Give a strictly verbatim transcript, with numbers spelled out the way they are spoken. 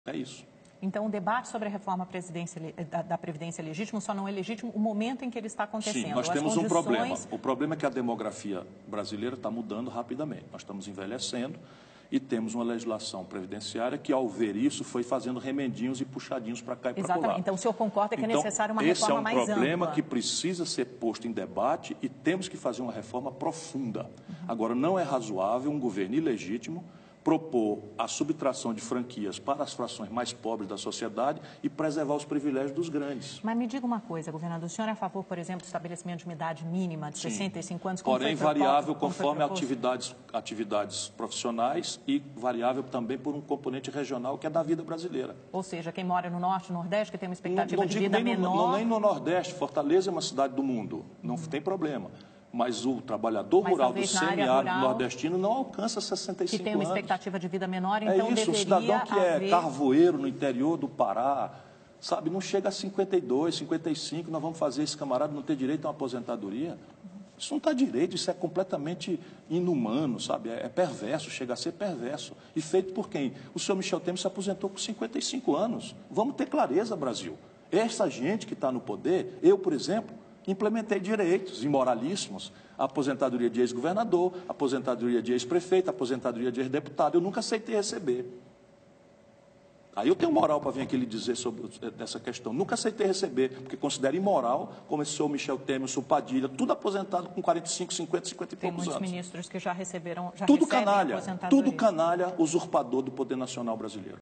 É isso. Então, o debate sobre a reforma da, da Previdência é legítimo, só não é legítimo o momento em que ele está acontecendo. Sim, nós As temos condições... um problema. O problema é que a demografia brasileira está mudando rapidamente. Nós estamos envelhecendo e temos uma legislação previdenciária que, ao ver isso, foi fazendo remendinhos e puxadinhos para cá e para lá. Exatamente. Então, o senhor concorda que então, é necessário uma reforma mais ampla? Esse é um problema que precisa ser posto em debate e temos que fazer uma reforma profunda. Uhum. Agora, não é razoável um governo ilegítimo propor a subtração de franquias para as frações mais pobres da sociedade e preservar os privilégios dos grandes. Mas me diga uma coisa, governador, o senhor é a favor, por exemplo, do estabelecimento de uma idade mínima de Sim. sessenta e cinco anos? Como Porém, foi variável como conforme atividades, atividades profissionais e variável também por um componente regional que é da vida brasileira. Ou seja, quem mora no Norte, no Nordeste, que tem uma expectativa não, não de vida nem menor... No, não nem no Nordeste, Fortaleza é uma cidade do mundo, não hum. tem problema. Mas o trabalhador Mas rural do semiárido rural, nordestino não alcança sessenta e cinco anos. Que tem uma anos. expectativa de vida menor, então é isso, deveria o cidadão que haver... é carvoeiro no interior do Pará, sabe, não chega a cinquenta e dois, cinquenta e cinco, nós vamos fazer esse camarada não ter direito a uma aposentadoria? Isso não está direito, isso é completamente inumano, sabe, é, é perverso, chega a ser perverso. E feito por quem? O senhor Michel Temer se aposentou com cinquenta e cinco anos. Vamos ter clareza, Brasil. Essa gente que está no poder, eu, por exemplo, implementei direitos imoralíssimos, a aposentadoria de ex-governador, aposentadoria de ex-prefeito, aposentadoria de ex-deputado, eu nunca aceitei receber. Aí eu tenho moral para vir aqui lhe dizer sobre essa questão. Nunca aceitei receber, porque considero imoral, como esse senhor Michel Temer, o senhor Padilha, tudo aposentado com quarenta e cinco, cinquenta, cinquenta e poucos anos. Tem muitos ministros que já receberam, já tudo recebem canalha, aposentadoria. tudo canalha, usurpador do poder nacional brasileiro.